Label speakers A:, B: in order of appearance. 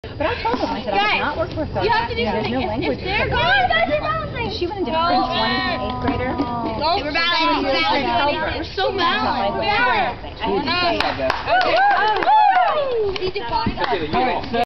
A: But I told them, I said, I did not work for a photo.
B: You have to do something.
A: No language.
B: If they're going,
A: she went into French 1 as an 8th grader.
B: We're balanced. We're so balanced.
A: I had to say,
B: Okay.